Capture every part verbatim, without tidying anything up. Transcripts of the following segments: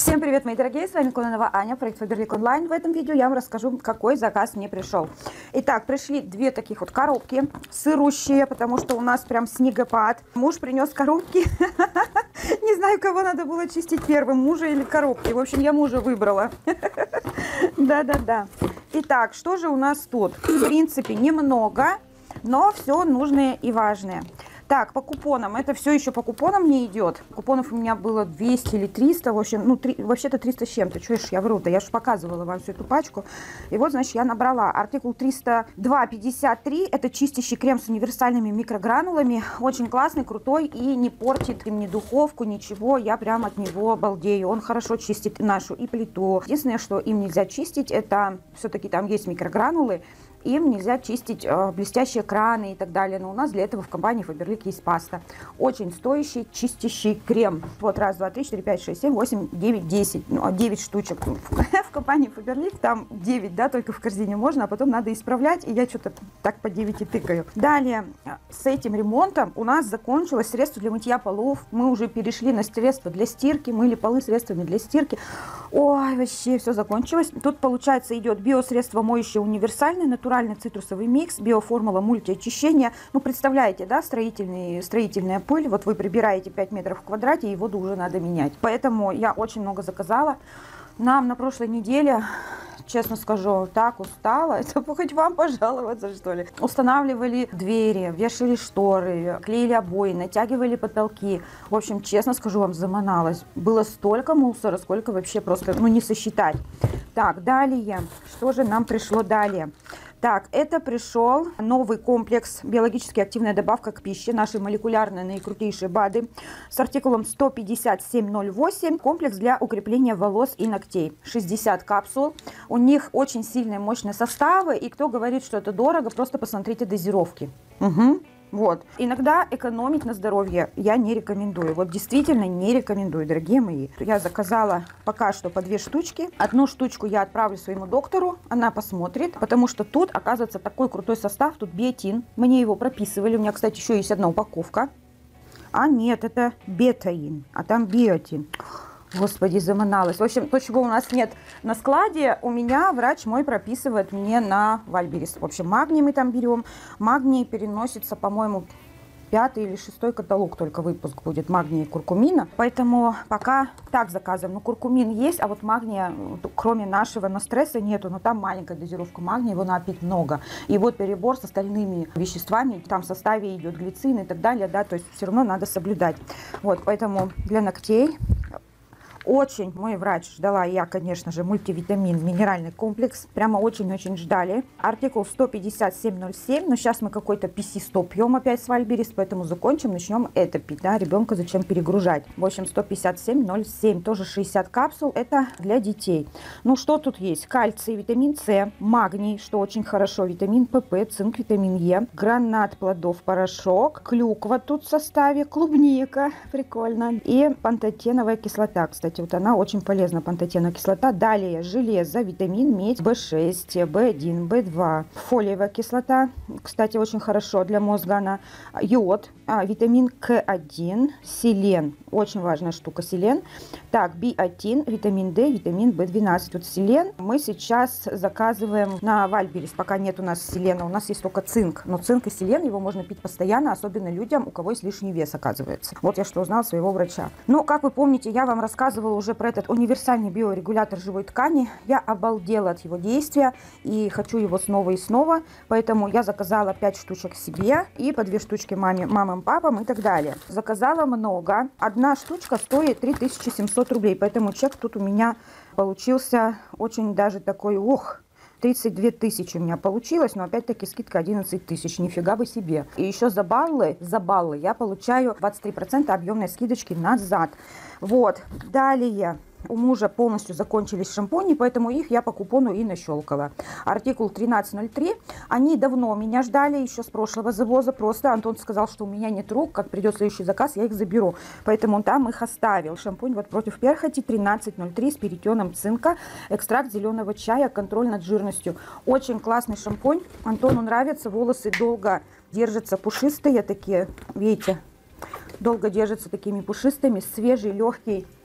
Всем привет, мои дорогие, с вами Кононова Аня, проект Faberlic Online. В этом видео я вам расскажу, какой заказ мне пришел. Итак, пришли две таких вот коробки, сырущие, потому что у нас прям снегопад. Муж принес коробки, не знаю, кого надо было чистить первым, мужа или коробки. В общем, я мужа выбрала. Да-да-да. Итак, что же у нас тут? В принципе, немного, но все нужное и важное. Так, по купонам, это все еще по купонам не идет. Купонов у меня было двести или триста, в общем, ну, вообще-то триста с чем-то. Чё ж я вру, да я же показывала вам всю эту пачку. И вот, значит, я набрала артикул триста два пятьдесят три, это чистящий крем с универсальными микрогранулами. Очень классный, крутой и не портит им ни духовку, ничего. Я прям от него балдею. Он хорошо чистит нашу и плиту. Единственное, что им нельзя чистить, это все-таки там есть микрогранулы. Им нельзя чистить э, блестящие краны и так далее. Но у нас для этого в компании Faberlic есть паста. Очень стоящий чистящий крем. Вот раз, два, три, четыре, пять, шесть, семь, восемь, девять, десять. Ну, девять штучек. В компании Faberlic там девять, да, только в корзине можно, а потом надо исправлять. И я что-то так по девяти тыкаю. Далее, с этим ремонтом у нас закончилось средство для мытья полов. Мы уже перешли на средства для стирки. Мыли полы средствами для стирки. Ой, вообще все закончилось. Тут, получается, идет биосредство моющее универсальное, натуральное. Натуральный цитрусовый микс, биоформула мультиочищения. Ну, представляете, да, строительный, строительная пыль. Вот вы прибираете пять метров в квадрате, и воду уже надо менять. Поэтому я очень много заказала. Нам на прошлой неделе, честно скажу, так устала. Это хоть вам пожаловаться, что ли. Устанавливали двери, вешали шторы, клеили обои, натягивали потолки. В общем, честно скажу, вам заманалось. Было столько мусора, сколько вообще просто, ну, не сосчитать. Так, далее. Что же нам пришло далее? Так, это пришел новый комплекс биологически активная добавка к пище, наши молекулярные наикрутейшие БАДы с артикулом сто пятьдесят семь ноль восемь. Комплекс для укрепления волос и ногтей. шестьдесят капсул. У них очень сильные, мощные составы. И кто говорит, что это дорого, просто посмотрите дозировки. Угу. Вот. Иногда экономить на здоровье я не рекомендую. Вот действительно не рекомендую, дорогие мои. Я заказала пока что по две штучки. Одну штучку я отправлю своему доктору, она посмотрит, потому что тут, оказывается, такой крутой состав. Тут биотин. Мне его прописывали. У меня, кстати, еще есть одна упаковка. А нет, это бетаин, а там биотин. Господи, заманалась. В общем, то, чего у нас нет на складе, у меня врач мой прописывает мне на Вальберис. В общем, магний мы там берем. Магний переносится, по-моему, пятый или шестой каталог только выпуск будет магния и куркумина. Поэтому пока так заказываем. Ну, куркумин есть, а вот магния, кроме нашего, на стресса нету. Но там маленькая дозировка магния, его надо пить много. И вот перебор с остальными веществами. Там в составе идет глицин и так далее, да, то есть все равно надо соблюдать. Вот, поэтому для ногтей... Очень мой врач ждала, я, конечно же, мультивитамин, минеральный комплекс. Прямо очень-очень ждали. Артикул сто пятьдесят семь ноль семь. Но сейчас мы какой-то пи си сто пьем опять с Вальберис, поэтому закончим, начнем это пить. Да? Ребенка зачем перегружать? В общем, сто пятьдесят семь ноль семь. Тоже шестьдесят капсул. Это для детей. Ну, что тут есть? Кальций, витамин С, магний, что очень хорошо, витамин ПП, цинк, витамин Е, гранат плодов, порошок, клюква тут в составе, клубника, прикольно. И пантотеновая кислота, кстати. Вот она очень полезна, пантотеновая кислота. Далее железо, витамин, медь, бэ шесть, бэ один, бэ два. Фолиевая кислота, кстати, очень хорошо для мозга она. Йод, а, витамин ка один, селен, очень важная штука, селен. Так, биотин, витамин Д, витамин бэ двенадцать. Вот селен мы сейчас заказываем на Вальберис. Пока нет у нас селена, у нас есть только цинк. Но цинк и селен, его можно пить постоянно, особенно людям, у кого есть лишний вес, оказывается. Вот я что узнала своего врача. Ну, как вы помните, я вам рассказывала уже про этот универсальный биорегулятор живой ткани. Я обалдела от его действия и хочу его снова и снова. Поэтому я заказала пять штучек себе и по две штучки маме, мамам, папам и так далее. Заказала много. Одна штучка стоит три тысячи семьсот рублей. Поэтому чек тут у меня получился очень даже такой, ох, тридцать две тысячи у меня получилось, но опять-таки скидка одиннадцать тысяч, нифига бы себе. И еще за баллы, за баллы я получаю двадцать три процента объемной скидочки назад. Вот, далее. У мужа полностью закончились шампуни, поэтому их я по купону и нащелкала. Артикул тринадцать ноль три. Они давно меня ждали, еще с прошлого завоза. Просто Антон сказал, что у меня нет рук. Как придет следующий заказ, я их заберу. Поэтому он там их оставил. Шампунь вот против перхоти тринадцать ноль три с перитоном цинка. Экстракт зеленого чая, контроль над жирностью. Очень классный шампунь. Антону нравится. Волосы долго держатся пушистые такие. Видите? Долго держатся такими пушистыми. Свежий, легкий.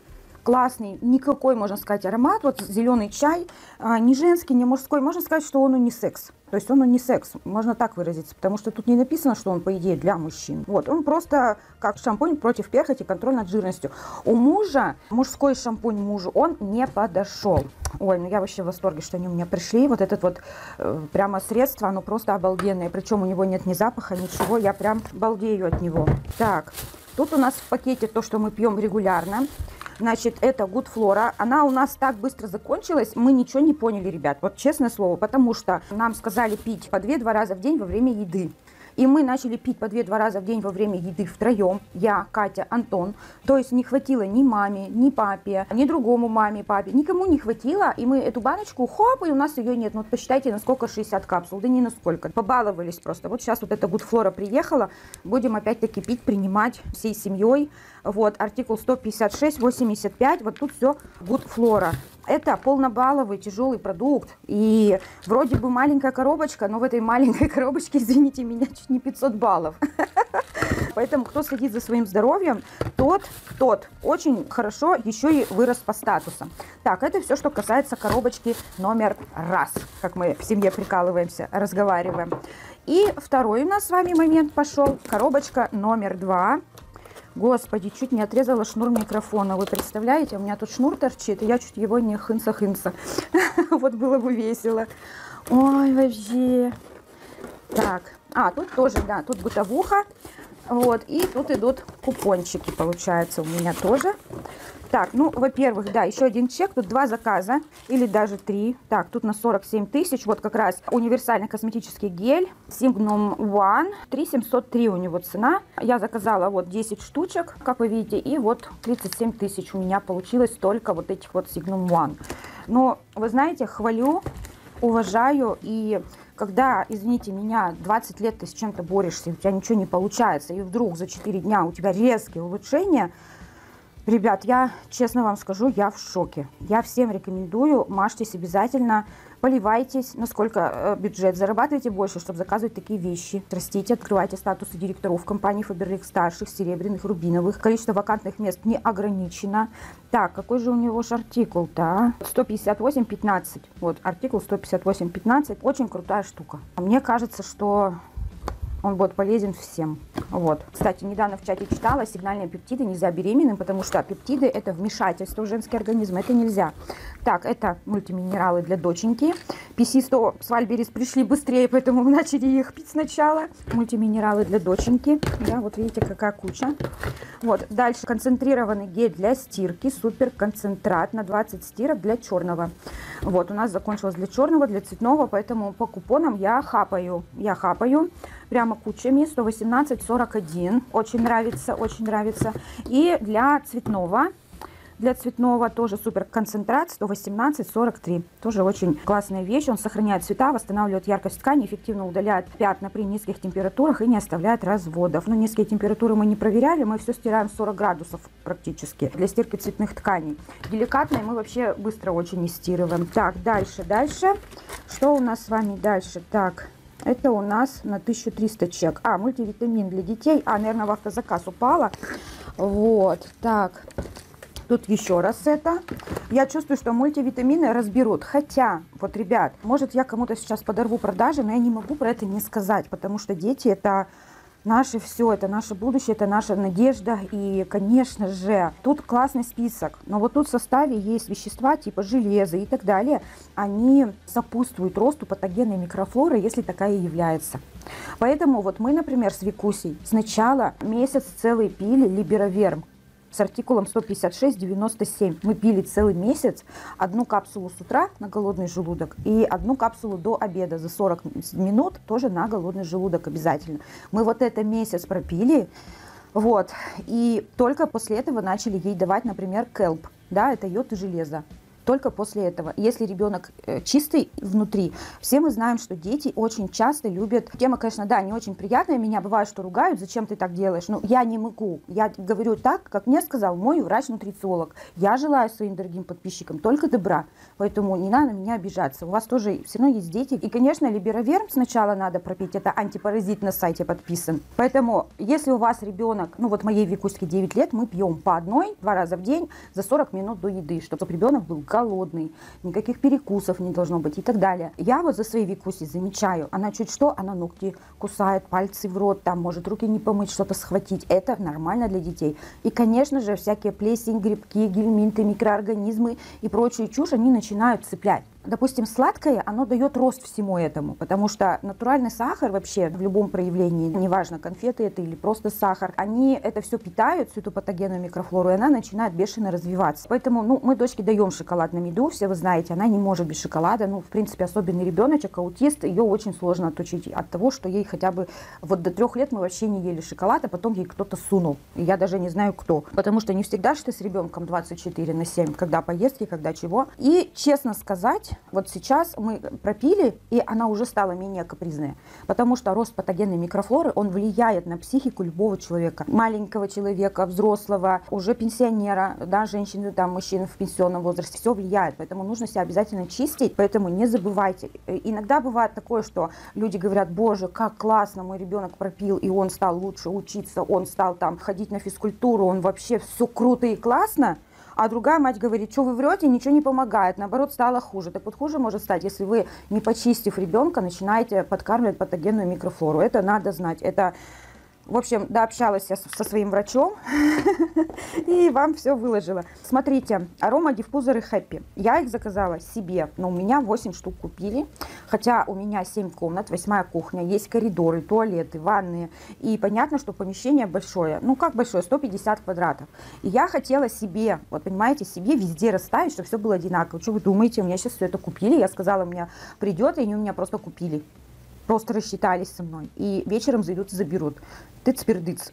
классный, никакой, можно сказать, аромат. Вот зеленый чай, а, не женский, не мужской. Можно сказать, что он унисекс. То есть он унисекс, можно так выразиться, потому что тут не написано, что он, по идее, для мужчин. Вот, он просто как шампунь против перхоти, контроль над жирностью. У мужа, мужской шампунь мужу, он не подошел. Ой, ну я вообще в восторге, что они у меня пришли. Вот этот вот э, прямо средство, оно просто обалденное. Причем у него нет ни запаха, ничего, я прям балдею от него. Так, тут у нас в пакете то, что мы пьем регулярно. Значит, это Good Flora. Она у нас так быстро закончилась, мы ничего не поняли, ребят. Вот честное слово, потому что нам сказали пить по два раза в день во время еды. И мы начали пить по два раза в день во время еды втроем. Я, Катя, Антон. То есть не хватило ни маме, ни папе, ни другому маме, папе. Никому не хватило. И мы эту баночку, хоп, и у нас ее нет. Ну вот посчитайте, насколько шестьдесят капсул. Да не насколько. Побаловались просто. Вот сейчас вот эта Good Flora приехала. Будем опять-таки пить, принимать всей семьей. Вот, артикул сто пятьдесят шесть восемьдесят пять. Вот тут все Good Flora. Это полнобалловый тяжелый продукт. И вроде бы маленькая коробочка, но в этой маленькой коробочке, извините меня, чуть не пятьсот баллов. Поэтому кто следит за своим здоровьем, тот, тот очень хорошо еще и вырос по статусам. Так, это все, что касается коробочки номер раз, как мы в семье прикалываемся, разговариваем. И второй у нас с вами момент пошел. Коробочка номер два. Господи, чуть не отрезала шнур микрофона. Вы представляете, у меня тут шнур торчит, и я чуть его не хынца-хынца. Вот было бы весело. Ой, вообще. Так, а, тут тоже, да, тут бытовуха. Вот, и тут идут купончики, получается, у меня тоже. Так, ну, во-первых, да, еще один чек. Тут два заказа, или даже три. Так, тут на сорок семь тысяч. Вот как раз универсальный косметический гель Signum One. три тысячи семьсот три у него цена. Я заказала вот десять штучек, как вы видите. И вот тридцать семь тысяч у меня получилось только вот этих вот Signum One. Но, вы знаете, хвалю, уважаю. И когда, извините меня, двадцать лет ты с чем-то борешься, у тебя ничего не получается, и вдруг за четыре дня у тебя резкие улучшения. Ребят, я честно вам скажу, я в шоке. Я всем рекомендую, мажьтесь обязательно, поливайтесь, насколько э, бюджет, зарабатывайте больше, чтобы заказывать такие вещи. Растите, открывайте статусы директоров компании Faberlic старших, серебряных, рубиновых. Количество вакантных мест не ограничено. Так, какой же у него же артикул-то? сто пятьдесят восемь пятнадцать. Вот, артикул сто пятьдесят восемь пятнадцать. Очень крутая штука. Мне кажется, что он будет полезен всем. Вот. Кстати, недавно в чате читала, сигнальные пептиды нельзя беременным, потому что пептиды это вмешательство в женский организм, это нельзя. Так, это мультиминералы для доченьки. пи си сто с Вальберис пришли быстрее, поэтому мы начали их пить сначала. Мультиминералы для доченьки. Да, вот видите, какая куча. Вот. Дальше концентрированный гель для стирки, супер концентрат на двадцать стирок для черного. Вот, у нас закончилось для черного, для цветного, поэтому по купонам я хапаю. Я хапаю. Прямо кучами, сто восемнадцать сорок один, очень нравится, очень нравится. И для цветного, для цветного тоже супер концентрат, сто восемнадцать сорок три. Тоже очень классная вещь, он сохраняет цвета, восстанавливает яркость ткани, эффективно удаляет пятна при низких температурах и не оставляет разводов. Но низкие температуры мы не проверяли, мы все стираем сорок градусов практически для стирки цветных тканей. Деликатные мы вообще быстро очень не стирываем. Так, дальше, дальше. Что у нас с вами дальше? Так... Это у нас на тысячу триста чек. А, мультивитамин для детей. А, наверное, в автозаказ упала. Вот, так. Тут еще раз это. Я чувствую, что мультивитамины разберут. Хотя, вот, ребят, может, я кому-то сейчас подорву продажи, но я не могу про это не сказать. Потому что дети это наше все, это наше будущее, это наша надежда. И, конечно же, тут классный список. Но вот тут в составе есть вещества типа железа и так далее. Они сопутствуют росту патогенной микрофлоры, если такая является. Поэтому вот мы, например, с Викусей сначала месяц целый пили Либероверм с артикулом сто пятьдесят шесть девяносто семь. Мы пили целый месяц, одну капсулу с утра на голодный желудок и одну капсулу до обеда за сорок минут тоже на голодный желудок обязательно. Мы вот это месяц пропили, вот, и только после этого начали ей давать, например, келп, да, это йод и железо. только после этого. Если ребенок чистый внутри, все мы знаем, что дети очень часто любят, тема, конечно, да, не очень приятная, меня бывает, что ругают, зачем ты так делаешь, но я не могу, я говорю так, как мне сказал мой врач-нутрициолог, я желаю своим дорогим подписчикам только добра, поэтому не надо на меня обижаться, у вас тоже все равно есть дети, и, конечно, Либераверм сначала надо пропить, это антипаразит на сайте подписан, поэтому, если у вас ребенок, ну вот моей Викуське девять лет, мы пьем по одной, два раза в день, за сорок минут до еды, чтобы ребенок был голодный, никаких перекусов не должно быть и так далее. Я вот за своей Викусей замечаю, она чуть что, она ногти кусает, пальцы в рот, там может руки не помыть, что-то схватить. Это нормально для детей. И, конечно же, всякие плесень, грибки, гельминты, микроорганизмы и прочую чушь, они начинают цеплять. Допустим, сладкое, оно дает рост всему этому, потому что натуральный сахар вообще в любом проявлении, неважно, конфеты это или просто сахар, они это все питают, всю эту патогенную микрофлору, и она начинает бешено развиваться. Поэтому, ну, мы дочке даем шоколад на меду, все вы знаете, она не может без шоколада, ну, в принципе, особенный ребеночек, аутист, ее очень сложно отучить от того, что ей хотя бы, вот до трех лет мы вообще не ели шоколад, а потом ей кто-то сунул, и я даже не знаю кто, потому что не всегда что ты с ребенком двадцать четыре на семь, когда поездки, когда чего. И, честно сказать, вот сейчас мы пропили, и она уже стала менее капризная, потому что рост патогенной микрофлоры, он влияет на психику любого человека, маленького человека, взрослого, уже пенсионера, да, женщины, там, мужчины в пенсионном возрасте, все влияет, поэтому нужно себя обязательно чистить, поэтому не забывайте. Иногда бывает такое, что люди говорят, боже, как классно, мой ребенок пропил, и он стал лучше учиться, он стал там ходить на физкультуру, он вообще все круто и классно. А другая мать говорит, что вы врете, ничего не помогает, наоборот, стало хуже. Так вот, хуже может стать, если вы, не почистив ребенка, начинаете подкармливать патогенную микрофлору. Это надо знать. Это, в общем, дообщалась я со своим врачом и вам все выложила. Смотрите, аромадиффузоры Happy. Я их заказала себе, но у меня восемь штук купили. Хотя у меня семь комнат, восьмая кухня, есть коридоры, туалеты, ванные. И понятно, что помещение большое. Ну, как большое? сто пятьдесят квадратов. И я хотела себе, вот понимаете, себе везде расставить, чтобы все было одинаково. Что вы думаете? У меня сейчас все это купили. Я сказала, у меня придет, и они у меня просто купили. Просто рассчитались со мной. И вечером зайдут и заберут. Тыц-пердыц.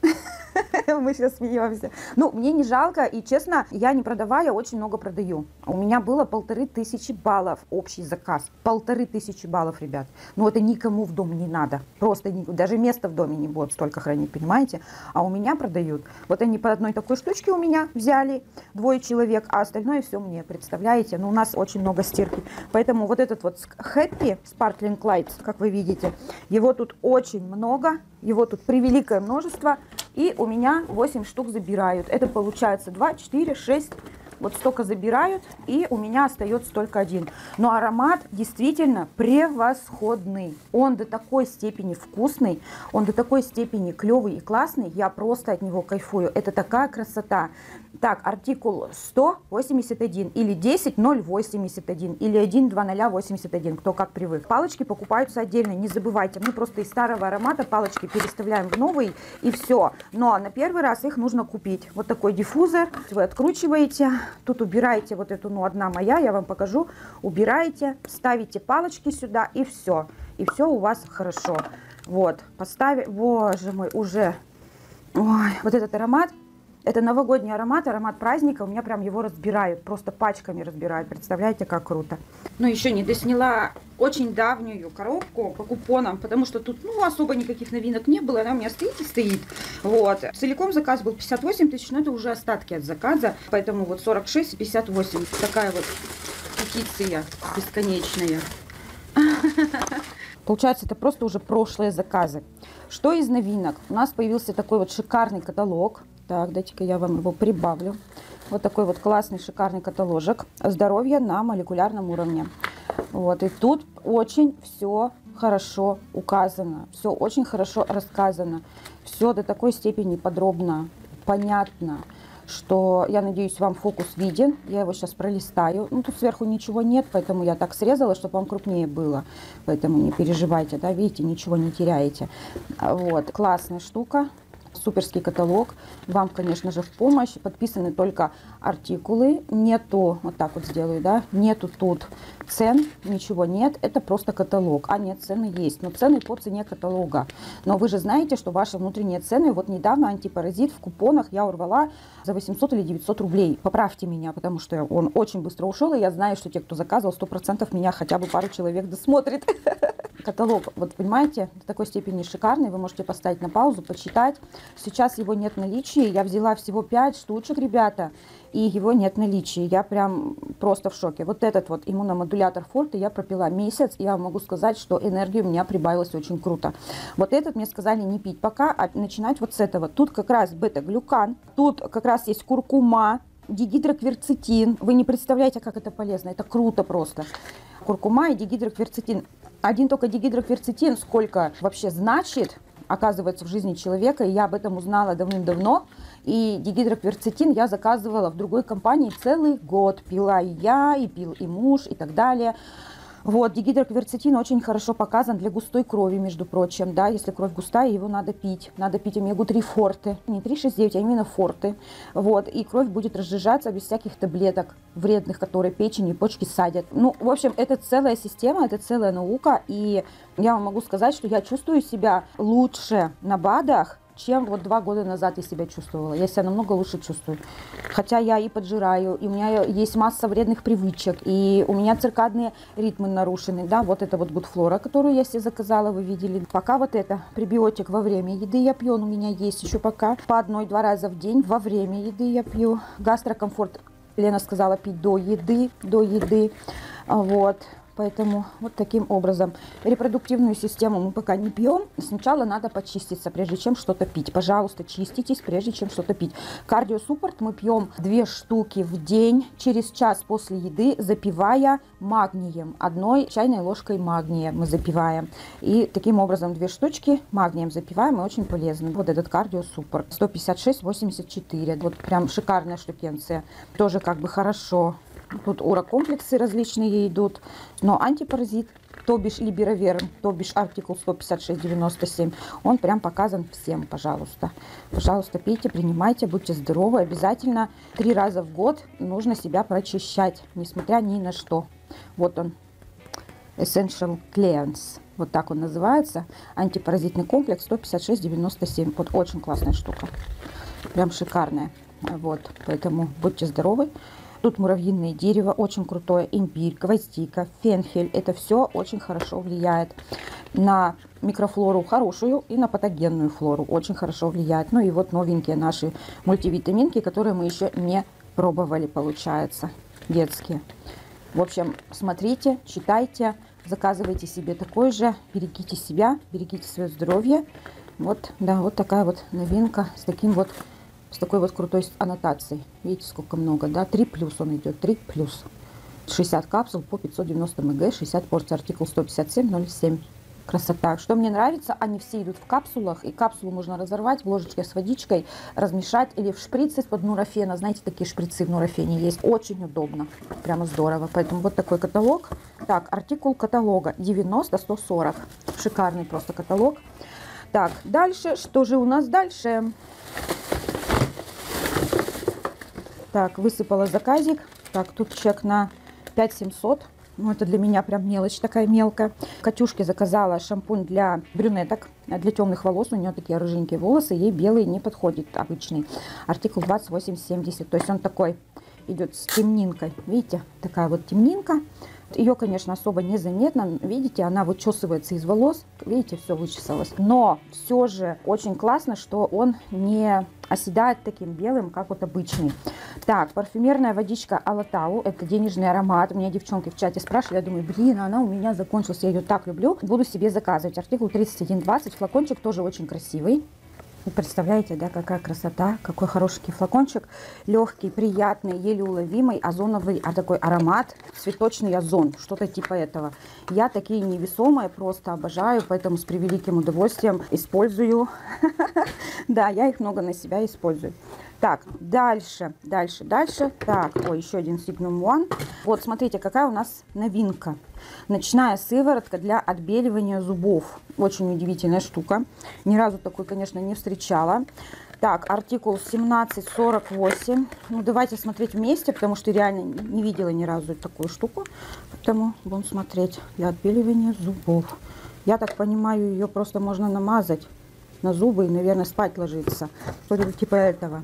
Мы сейчас смеемся. Ну, мне не жалко. И, честно, я не продавая, очень много продаю. У меня было полторы тысячи баллов общий заказ. Полторы тысячи баллов, ребят. Но это никому в дом не надо. Просто даже места в доме не будет столько хранить, понимаете? А у меня продают. Вот они по одной такой штучке у меня взяли. Двое человек, а остальное все мне. Представляете? Ну, у нас очень много стирки. Поэтому вот этот вот Happy Sparkling Lights, как вы видите, его тут очень много. Его тут превеликое множество. И у меня восемь штук забирают. Это получается два, четыре, шесть. Вот столько забирают. И у меня остается только один. Но аромат действительно превосходный. Он до такой степени вкусный. Он до такой степени клевый и классный. Я просто от него кайфую. Это такая красота. Так, артикул сто восемьдесят один или десять ноль восемьдесят один или один два ноль восемьдесят один, кто как привык. Палочки покупаются отдельно, не забывайте. Мы просто из старого аромата палочки переставляем в новый и все. Но на первый раз их нужно купить. Вот такой диффузор. Вы откручиваете, тут убираете вот эту, ну одна моя, я вам покажу. Убираете, ставите палочки сюда и все. И все у вас хорошо. Вот, поставили, боже мой, уже, ой, вот этот аромат. Это новогодний аромат, аромат праздника. У меня прям его разбирают, просто пачками разбирают. Представляете, как круто. Ну, еще не досняла очень давнюю коробку по купонам, потому что тут, ну, особо никаких новинок не было. Она у меня стоит и стоит. Вот. Целиком заказ был пятьдесят восемь тысяч, но это уже остатки от заказа. Поэтому вот сорок шесть и пятьдесят восемь. Такая вот петиция бесконечная. Получается, это просто уже прошлые заказы. Что из новинок? У нас появился такой вот шикарный каталог. Так, дайте-ка я вам его прибавлю. Вот такой вот классный, шикарный каталожек. Здоровье на молекулярном уровне. Вот, и тут очень все хорошо указано. Все очень хорошо рассказано. Все до такой степени подробно, понятно, что, я надеюсь, вам фокус виден. Я его сейчас пролистаю. Ну, тут сверху ничего нет, поэтому я так срезала, чтобы вам крупнее было. Поэтому не переживайте, да, видите, ничего не теряете. Вот, классная штука. Суперский каталог. Вам, конечно же, в помощь. Подписаны только артикулы. Нету, вот так вот сделаю, да, нету тут цен, ничего нет. Это просто каталог. А нет, цены есть. Но цены по цене каталога. Но вы же знаете, что ваши внутренние цены, вот недавно антипаразит в купонах я урвала за восемьсот или девятьсот рублей. Поправьте меня, потому что он очень быстро ушел. И я знаю, что те, кто заказывал, сто процентов меня хотя бы пару человек досмотрит. Каталог, вот понимаете, до такой степени шикарный. Вы можете поставить на паузу, почитать. Сейчас его нет в наличии. Я взяла всего пять штучек, ребята, и его нет в наличии. Я прям просто в шоке. Вот этот вот иммуномодулятор Форте я пропила месяц. И я могу сказать, что энергии у меня прибавилось очень круто. Вот этот мне сказали не пить пока, а начинать вот с этого. Тут как раз бета-глюкан, тут как раз есть куркума, дигидрокверцетин. Вы не представляете, как это полезно. Это круто просто. Куркума и дигидрокверцетин. Один только дигидрокверцетин сколько вообще значит, оказывается, в жизни человека. И я об этом узнала давным-давно. И дигидрокверцетин я заказывала в другой компании целый год. Пила и я, и пил и муж, и так далее. Вот, дигидрокверцетин очень хорошо показан для густой крови, между прочим, да, если кровь густая, его надо пить, надо пить омегу три форте, не три шесть девять, а именно форте, вот, и кровь будет разжижаться без всяких таблеток вредных, которые печень и почки садят. Ну, в общем, это целая система, это целая наука, и я вам могу сказать, что я чувствую себя лучше на БАДах, чем вот два года назад я себя чувствовала. Я себя намного лучше чувствую. Хотя я и поджираю, и у меня есть масса вредных привычек, и у меня циркадные ритмы нарушены. Да, вот это вот Гудфлора, которую я себе заказала, вы видели. Пока вот это пребиотик во время еды я пью, он у меня есть еще пока. По одной-два раза в день во время еды я пью. Гастрокомфорт, Лена сказала, пить до еды, до еды. Вот. Поэтому вот таким образом. Репродуктивную систему мы пока не пьем. Сначала надо почиститься, прежде чем что-то пить. Пожалуйста, чиститесь, прежде чем что-то пить. Кардиосуппорт мы пьем две штуки в день, через час после еды, запивая магнием. Одной чайной ложкой магния мы запиваем. И таким образом две штучки магнием запиваем, и очень полезно. Вот этот кардиосуппорт. сто пятьдесят шесть восемьдесят четыре. Вот прям шикарная штукенция. Тоже как бы хорошо. Тут урокомплексы различные идут, но антипаразит, то бишь либероверм, то бишь артикул сто пятьдесят шесть девяносто семь, он прям показан всем, пожалуйста. Пожалуйста, пейте, принимайте, будьте здоровы. Обязательно три раза в год нужно себя прочищать, несмотря ни на что. Вот он, Essential Cleanse, вот так он называется, антипаразитный комплекс сто пятьдесят шесть девяносто семь. Вот очень классная штука, прям шикарная. Вот, поэтому будьте здоровы. Тут муравьиное дерево, очень крутое, имбирь, гвоздика, фенхель. Это все очень хорошо влияет на микрофлору хорошую и на патогенную флору. Очень хорошо влияет. Ну и вот новенькие наши мультивитаминки, которые мы еще не пробовали, получается, детские. В общем, смотрите, читайте, заказывайте себе такой же. Берегите себя, берегите свое здоровье. Вот, да, вот такая вот новинка с таким вот... С такой вот крутой аннотацией. Видите, сколько много, да? три плюс он идет, три плюс. шестьдесят капсул по пятьсот девяносто миллиграмм, шестьдесят порций, артикул сто пятьдесят семь ноль семь. Красота. Что мне нравится, они все идут в капсулах, и капсулу можно разорвать в ложечке с водичкой, размешать, или в шприце из-под нурофена. Знаете, такие шприцы в нурофене есть. Очень удобно. Прямо здорово. Поэтому вот такой каталог. Так, артикул каталога девяносто сто сорок. Шикарный просто каталог. Так, дальше. Что же у нас дальше? Так, высыпала заказик. Так, тут чек на пять семьсот. Ну, это для меня прям мелочь такая мелкая. Катюшке заказала шампунь для брюнеток, для темных волос. У нее такие рыженькие волосы, ей белый не подходит обычный. Артикул двадцать восемь семьдесят. То есть он такой идет с темнинкой. Видите, такая вот темнинка. Ее, конечно, особо не заметно. Видите, она вычесывается из волос. Видите, все вычесалось. Но все же очень классно, что он не оседает таким белым, как вот обычный. Так, парфюмерная водичка Алатау. Это денежный аромат. У меня девчонки в чате спрашивали. Я думаю, блин, она у меня закончилась. Я ее так люблю. Буду себе заказывать. Артикул тридцать один двадцать. Флакончик тоже очень красивый. Вы представляете, да, какая красота, какой хороший флакончик, легкий, приятный, еле уловимый, озоновый, а такой аромат, цветочный озон, что-то типа этого. Я такие невесомые просто обожаю, поэтому с превеликим удовольствием использую. Да, я их много на себя использую. Так, дальше, дальше, дальше. Так, ой, еще один Signum One. Вот, смотрите, какая у нас новинка. Ночная сыворотка для отбеливания зубов. Очень удивительная штука. Ни разу такой, конечно, не встречала. Так, артикул семнадцать сорок восемь. Ну, давайте смотреть вместе, потому что реально не видела ни разу такую штуку. Поэтому будем смотреть для отбеливания зубов. Я так понимаю, ее просто можно намазать на зубы и, наверное, спать ложиться. Что-то типа этого.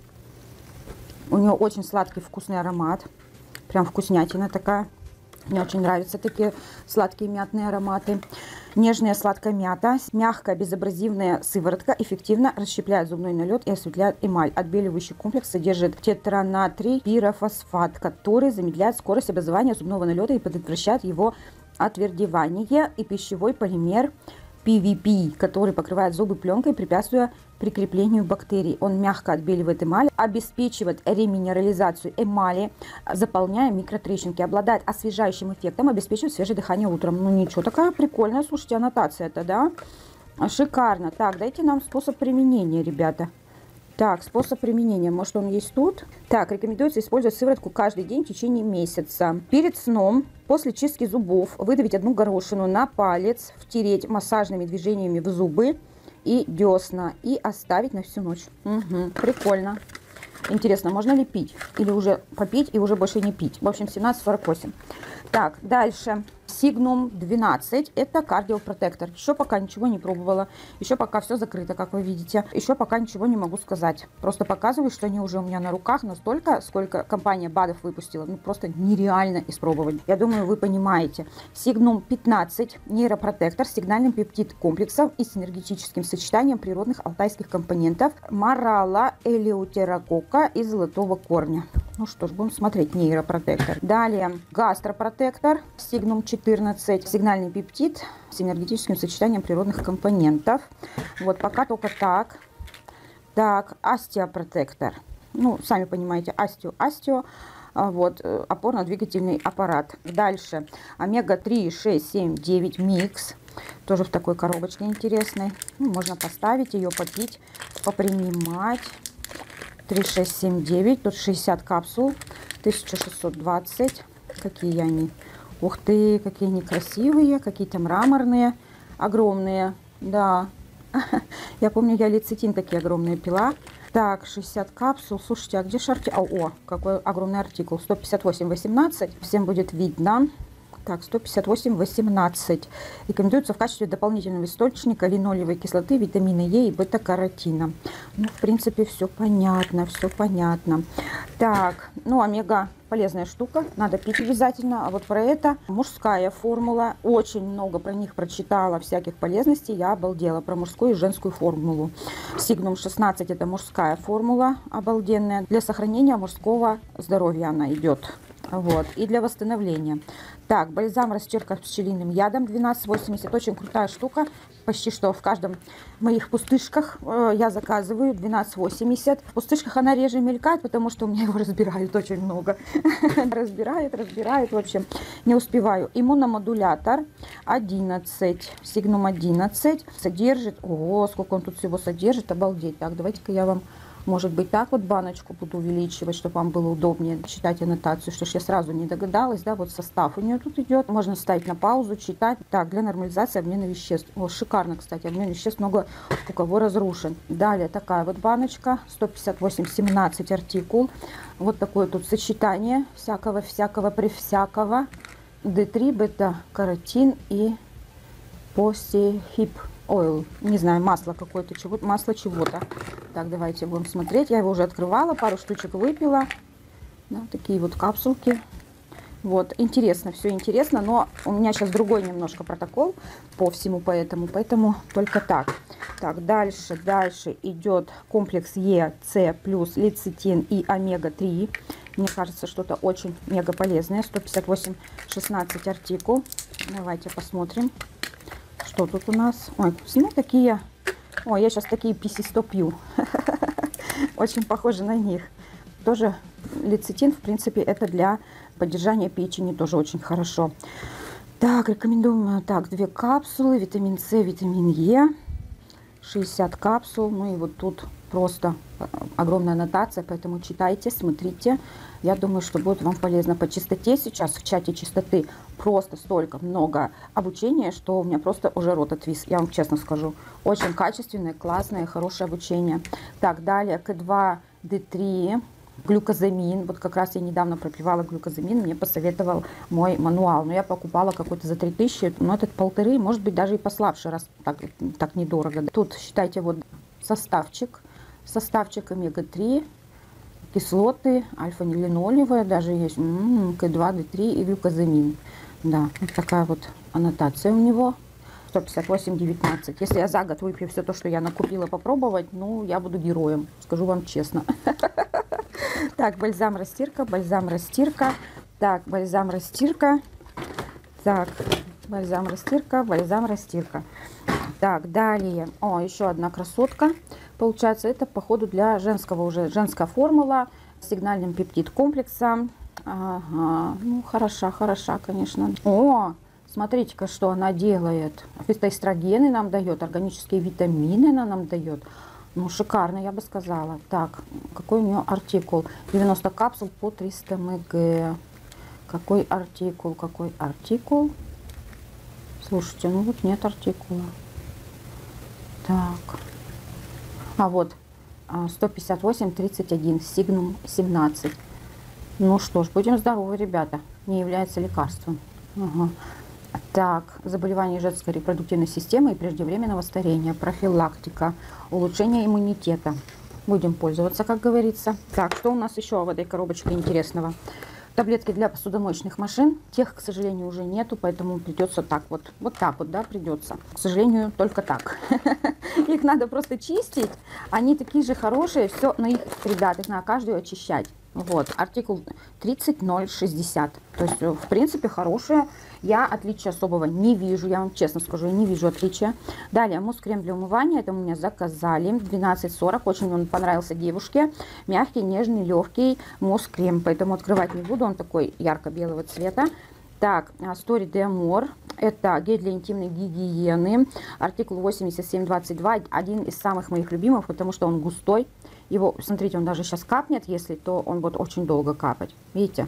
У нее очень сладкий вкусный аромат. Прям вкуснятина такая. Мне очень нравятся такие сладкие мятные ароматы. Нежная сладкая мята. Мягкая безабразивная сыворотка эффективно расщепляет зубной налет и осветляет эмаль. Отбеливающий комплекс содержит тетранатрий пирофосфат, который замедляет скорость образования зубного налета и предотвращает его отвердевание. И пищевой полимер пи ви пи, который покрывает зубы пленкой, препятствуя прикреплению бактерий. Он мягко отбеливает эмаль, обеспечивает реминерализацию эмали, заполняя микротрещинки, обладает освежающим эффектом, обеспечивает свежее дыхание утром. Ну ничего, такая прикольная, слушайте, аннотация-то, да? Шикарно. Так, дайте нам способ применения, ребята. Так, способ применения, может он есть тут? Так, рекомендуется использовать сыворотку каждый день в течение месяца. Перед сном, после чистки зубов, выдавить одну горошину на палец, втереть массажными движениями в зубы и десна и оставить на всю ночь. Угу, прикольно. Интересно, можно ли пить? Или уже попить и уже больше не пить? В общем, семнадцать сорок восемь. Так, дальше. Signum двенадцать. Это кардиопротектор. Еще пока ничего не пробовала. Еще пока все закрыто, как вы видите. Еще пока ничего не могу сказать. Просто показываю, что они уже у меня на руках настолько, сколько компания БАДов выпустила. Ну, просто нереально испробовать. Я думаю, вы понимаете. Signum пятнадцать. Нейропротектор с сигнальным пептид комплексом и синергетическим сочетанием природных алтайских компонентов морала, элеутерокока и золотого корня. Ну что ж, будем смотреть нейропротектор. Далее гастропротектор Signum четырнадцать. Сигнальный пептид с энергетическим сочетанием природных компонентов. Вот пока только так. Так, остеопротектор. Ну, сами понимаете, остео, остео. Вот, опорно-двигательный аппарат. Дальше омега три, шесть, семь, девять микс. Тоже в такой коробочке интересной. Ну, можно поставить ее, попить, попринимать. три, шесть, семь, девять. Тут шестьдесят капсул. тысяча шестьсот двадцать. Какие они? Ух ты, какие они красивые. Какие-то мраморные. Огромные. Да. Я помню, я лецитин такие огромные пила. Так, шестьдесят капсул. Слушайте, а где шарти? О, о, какой огромный артикул. сто пятьдесят восемь восемнадцать. Всем будет видно. Так, сто пятьдесят восемь восемнадцать. Рекомендуется в качестве дополнительного источника линолевой кислоты, витамина Е и бета-каротина. Ну, в принципе, все понятно, все понятно. Так, ну, омега полезная штука, надо пить обязательно. А вот про это мужская формула. Очень много про них прочитала, всяких полезностей. Я обалдела про мужскую и женскую формулу. Signum шестнадцать это мужская формула, обалденная. Для сохранения мужского здоровья она идет. Вот, и для восстановления. Так, бальзам растирка с пчелиным ядом двенадцать восемьдесят. Очень крутая штука. Почти что в каждом моих пустышках э, я заказываю двенадцать восемьдесят. В пустышках она реже мелькает, потому что у меня его разбирают очень много. Разбирают, разбирают. В общем, не успеваю. Иммуномодулятор одиннадцать. Signum одиннадцать. Содержит... Ого, сколько он тут всего содержит. Обалдеть. Так, давайте-ка я вам... Может быть, так вот баночку буду увеличивать, чтобы вам было удобнее читать аннотацию. Что ж, я сразу не догадалась, да, вот состав у нее тут идет. Можно ставить на паузу, читать. Так, для нормализации обмена веществ. О, шикарно, кстати, обмен веществ много у кого разрушен. Далее такая вот баночка, сто пятьдесят восемь семнадцать артикул. Вот такое тут сочетание всякого-всякого при всякого. дэ три, бета-каротин и посихип. Ойл, не знаю, масло какое-то, чего, масло чего-то. Так, давайте будем смотреть. Я его уже открывала, пару штучек выпила. Да, такие вот капсулки. Вот, интересно, все интересно, но у меня сейчас другой немножко протокол по всему поэтому, поэтому только так. Так, дальше, дальше идет комплекс Е, С плюс лецитин и омега три. Мне кажется, что-то очень мега полезное. сто пятьдесят восемь шестнадцать артикул. Давайте посмотрим. Что тут у нас? Ой, ну такие... Ой, я сейчас такие пи си сто пью. Очень похожи на них. Тоже лецитин, в принципе, это для поддержания печени. Тоже очень хорошо. Так, рекомендуем. Так, две капсулы. Витамин С, витамин Е. шестьдесят капсул. Ну и вот тут Просто огромная аннотация, поэтому читайте, смотрите. Я думаю, что будет вам полезно. По чистоте сейчас в чате чистоты просто столько много обучения, что у меня просто уже рот отвис, я вам честно скажу. Очень качественное, классное, хорошее обучение. Так, далее К два Д три, глюкозамин. Вот как раз я недавно пропивала глюкозамин, мне посоветовал мой мануал. Но я покупала какой-то за три тысячи, но этот полторы, может быть, даже и послабше, раз так, так недорого. Тут, считайте, вот составчик. Составчик омега три, кислоты, альфа-линолевая, даже есть К два Д три и глюкозамин. Да, вот такая вот аннотация у него. сто пятьдесят восемь девятнадцать. Если я за год выпью все то, что я накупила, попробовать, ну, я буду героем, скажу вам честно. Так, бальзам-растирка, бальзам-растирка. Так, бальзам-растирка. Так, бальзам-растирка, бальзам-растирка. Так, далее. О, еще одна красотка. Получается, это, походу, для женского уже, женская формула с сигнальным пептид-комплексом. Ага, ну, хороша, хороша, конечно. О, смотрите-ка, что она делает. Фитоэстрогены нам дает, органические витамины она нам дает. Ну, шикарно, я бы сказала. Так, какой у нее артикул? девяносто капсул по триста мг. Какой артикул? Какой артикул? Слушайте, ну вот нет артикула. Так. А вот сто пятьдесят восемь тридцать один, сигнум семнадцать. Ну что ж, будем здоровы, ребята. Не является лекарством. Ага. Так, заболевания женской репродуктивной системы и преждевременного старения, профилактика, улучшение иммунитета. Будем пользоваться, как говорится. Так, что у нас еще в этой коробочке интересного? Таблетки для посудомоечных машин. Тех, к сожалению, уже нету, поэтому придется так вот. Вот так вот, да, придется. К сожалению, только так. Их надо просто чистить. Они такие же хорошие, все, но их, ребят, их надо каждую очищать. Вот, артикул тридцать ноль шестьдесят. То есть, в принципе, хорошие. Я отличия особого не вижу, я вам честно скажу, я не вижу отличия. Далее, мусс-крем для умывания. Это у меня заказали. двенадцать сорок. Очень он понравился девушке. Мягкий, нежный, легкий мусс-крем. Поэтому открывать не буду. Он такой ярко-белого цвета. Так, Story de Amor. Это гель для интимной гигиены. Артикул восемьдесят семь двадцать два. Один из самых моих любимых, потому что он густой. Его, смотрите, он даже сейчас капнет, если, то он будет очень долго капать. Видите?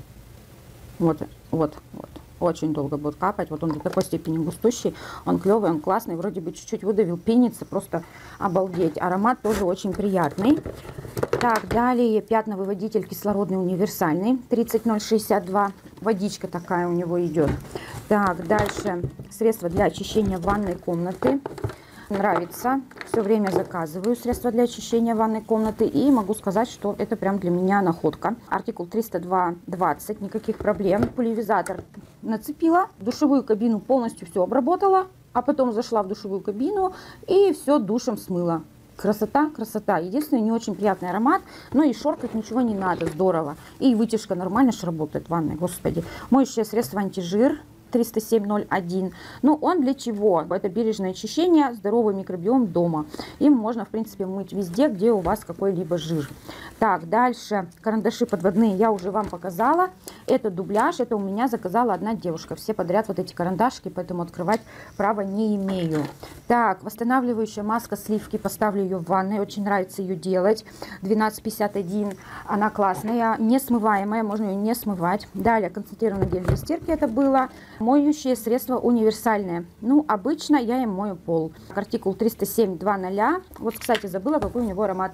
Вот, вот, вот. Очень долго будет капать. Вот он до такой степени густущий. Он клевый, он классный. Вроде бы чуть-чуть выдавил, пенится. Просто обалдеть. Аромат тоже очень приятный. Так, далее пятновыводитель кислородный универсальный. тридцать ноль шестьдесят два. Водичка такая у него идет. Так, дальше средство для очищения ванной комнаты. Нравится. Все время заказываю средства для очищения ванной комнаты. И могу сказать, что это прям для меня находка. Артикул триста два двадцать. Никаких проблем. Пульверизатор нацепила. Душевую кабину полностью все обработала. А потом зашла в душевую кабину и все душем смыла. Красота, красота. Единственный не очень приятный аромат. Но и шоркать ничего не надо. Здорово. И вытяжка нормально же работает в ванной. Господи. Моющее средство антижир. триста семь ноль один. Ну, он для чего? Это бережное очищение, здоровый микробиом дома. Им можно, в принципе, мыть везде, где у вас какой-либо жир. Так, дальше. Карандаши подводные я уже вам показала. Это дубляж. Это у меня заказала одна девушка. Все подряд вот эти карандашки, поэтому открывать права не имею. Так, восстанавливающая маска сливки. Поставлю ее в ванной. Очень нравится ее делать. двенадцать пятьдесят один. Она классная. Не смываемая. Можно ее не смывать. Далее, концентрированный гель для стирки это было. Моющее средство универсальное. Ну, обычно я им мою пол. Артикул триста семь двадцать. Вот, кстати, забыла, какой у него аромат.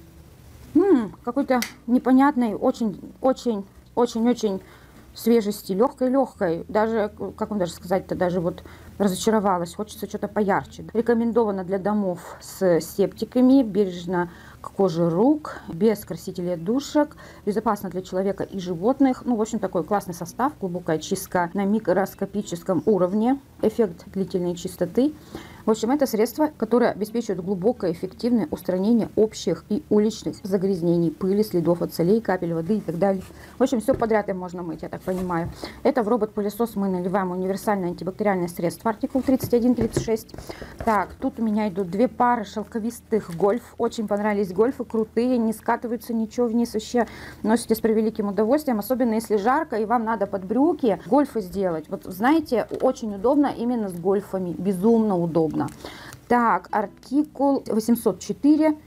Какой-то непонятный, очень, очень, очень, очень свежести, легкой-легкой. Даже, как вам даже сказать-то, даже вот разочаровалась. Хочется что-то поярче. Рекомендовано для домов с септиками, бережно к коже рук, без красителей душек, безопасно для человека и животных. Ну, в общем, такой классный состав, глубокая чистка на микроскопическом уровне, эффект длительной чистоты. В общем, это средство, которое обеспечивает глубокое эффективное устранение общих и уличных загрязнений, пыли, следов от солей, капель воды и так далее. В общем, все подряд им можно мыть, я так понимаю. Это в робот-пылесос мы наливаем универсальное антибактериальное средство, артикул тридцать один тридцать шесть. Так, тут у меня идут две пары шелковистых гольф. Очень понравились гольфы, крутые, не скатываются ничего вниз, вообще носите с превеликим удовольствием, особенно если жарко и вам надо под брюки гольфы сделать. Вот знаете, очень удобно именно с гольфами, безумно удобно. Так, артикул восемьсот четыре.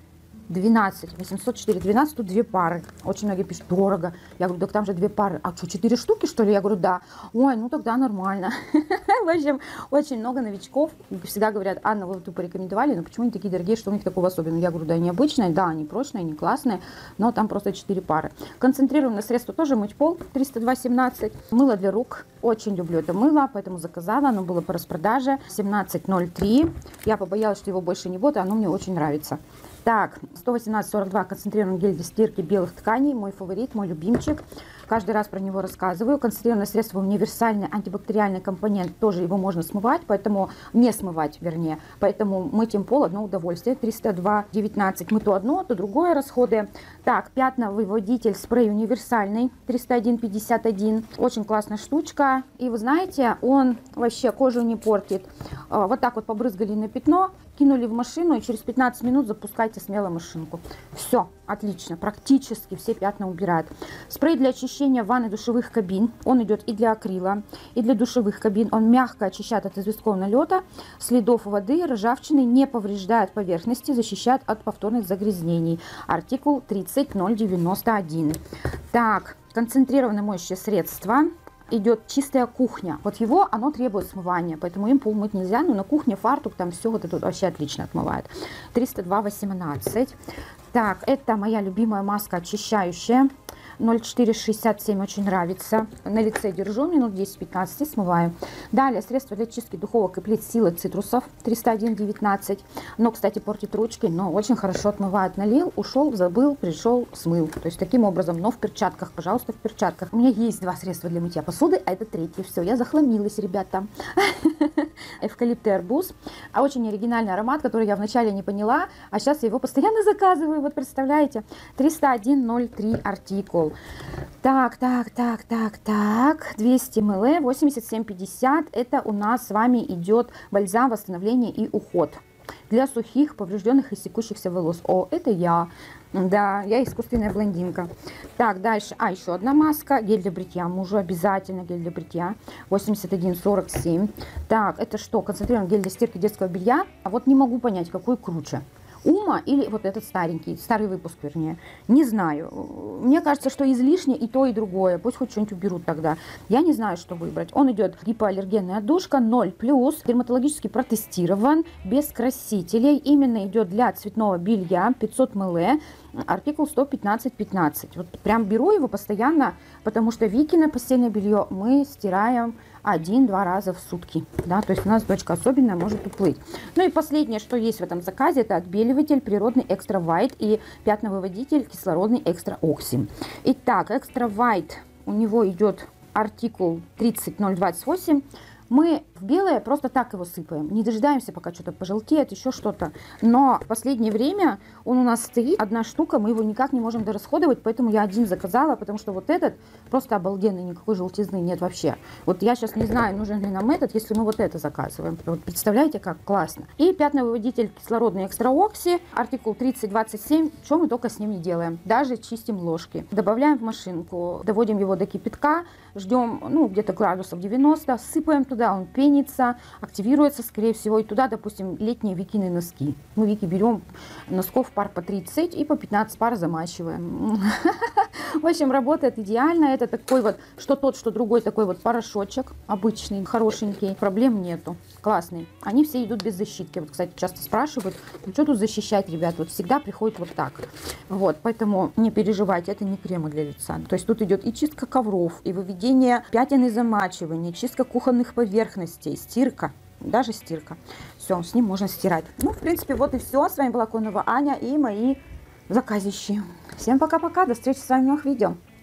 двенадцать, восемьсот четыре, двенадцать, тут две пары. Очень многие пишут, дорого. Я говорю, так там же две пары. А что, четыре штуки, что ли? Я говорю, да. Ой, ну тогда нормально. В общем, очень много новичков. Всегда говорят, Анна, вы тут порекомендовали, но почему они такие дорогие, что у них такого особенного? Я говорю, да, они обычные, да, они прочные, они классные, но там просто четыре пары. Концентрированное средство тоже мыть пол, триста два семнадцать. Мыло для рук. Очень люблю это мыло, поэтому заказала. Оно было по распродаже. семнадцать ноль три. Я побоялась, что его больше не будет, а оно мне очень нравится. Так, сто восемнадцать сорок два концентрированный гель для стирки белых тканей. Мой фаворит, мой любимчик. Каждый раз про него рассказываю. Концентрированное средство универсальный, антибактериальный компонент. Тоже его можно смывать, поэтому не смывать, вернее. Поэтому мыть им пол одно удовольствие. триста два девятнадцать. Мы то одно, то другое расходы. Так, пятновыводитель спрей универсальный. триста один пятьдесят один. Очень классная штучка. И вы знаете, он вообще кожу не портит. Вот так вот побрызгали на пятно, кинули в машину и через пятнадцать минут запускайте смело машинку. Все, отлично, практически все пятна убирает. Спрей для очищения ванны душевых кабин. Он идет и для акрила, и для душевых кабин. Он мягко очищает от известкового налета, следов воды, ржавчины, не повреждает поверхности, защищает от повторных загрязнений. Артикул тридцать ноль девяносто один. Так, концентрированное моющее средство. Идет чистая кухня. Вот его, оно требует смывания, поэтому им пол мыть нельзя, но на кухне фартук, там все вот это вообще отлично отмывает. триста два восемнадцать. Так, это моя любимая маска очищающая. ноль четыре шестьдесят семь очень нравится. На лице держу минут десять-пятнадцать и смываю. Далее средство для чистки духовок и плит силы цитрусов триста один девятнадцать. Но, кстати, портит ручки, но очень хорошо отмывает. Налил, ушел, забыл, пришел, смыл. То есть таким образом, но в перчатках, пожалуйста, в перчатках. У меня есть два средства для мытья посуды, а это третье. Все, я захламилась, ребята. Эвкалипт и арбуз. А очень оригинальный аромат, который я вначале не поняла, а сейчас я его постоянно заказываю. Вот представляете, триста один ноль три артикул. Так, так, так, так, так, двести миллилитров, восемьдесят семь пятьдесят. Это у нас с вами идет бальзам восстановления и уход для сухих, поврежденных и секущихся волос. О, это я. Да, я искусственная блондинка. Так, дальше. А, еще одна маска. Гель для бритья мужу. Обязательно гель для бритья. восемьдесят один сорок семь. Так, это что? Концентрированный гель для стирки детского белья. А вот не могу понять, какой круче. Ума или вот этот старенький, старый выпуск, вернее. Не знаю. Мне кажется, что излишне и то, и другое. Пусть хоть что-нибудь уберут тогда. Я не знаю, что выбрать. Он идет гипоаллергенная отдушка, ноль плюс, дерматологически протестирован, без красителей. Именно идет для цветного белья, пятьсот миллилитров. Артикул сто пятнадцать пятнадцать. Вот прям беру его постоянно, потому что Викино постельное белье мы стираем один-два раза в сутки. Да, то есть у нас дочка особенная, может уплыть. Ну и последнее, что есть в этом заказе, это отбеливатель природный Extra White и пятновыводитель кислородный Extra Oxy. Итак, Extra White, у него идет артикул тридцать ноль двадцать восемь. Мы в белое просто так его сыпаем. Не дожидаемся, пока что-то пожелтеет, еще что-то. Но в последнее время он у нас стоит, одна штука, мы его никак не можем дорасходовать, поэтому я один заказала, потому что вот этот просто обалденный, никакой желтизны нет вообще. Вот я сейчас не знаю, нужен ли нам этот, если мы вот это заказываем. Вот представляете, как классно. И пятновыводитель кислородный Extra Oxy, артикул тридцать двадцать семь, что мы только с ним не делаем. Даже чистим ложки. Добавляем в машинку, доводим его до кипятка, ждем, ну, где-то градусов девяносто, сыпаем туда, он пенится, активируется, скорее всего, и туда, допустим, летние Викины носки. Мы, Вики, берем носков пар по тридцать и по пятнадцать пар замачиваем. В общем, работает идеально. Это такой вот, что тот, что другой, такой вот порошочек обычный, хорошенький. Проблем нету. Классный. Они все идут без защитки. Вот, кстати, часто спрашивают, ну что тут защищать, ребят? Вот всегда приходит вот так. Вот, поэтому не переживайте, это не кремы для лица. То есть тут идет и чистка ковров, и выведение пятен и замачивание, чистка кухонных поверхностей, стирка. Даже стирка. Все, с ним можно стирать. Ну, в принципе, вот и все. С вами была Конова Аня и мои заказищи. Всем пока-пока. До встречи с вами в новых видео.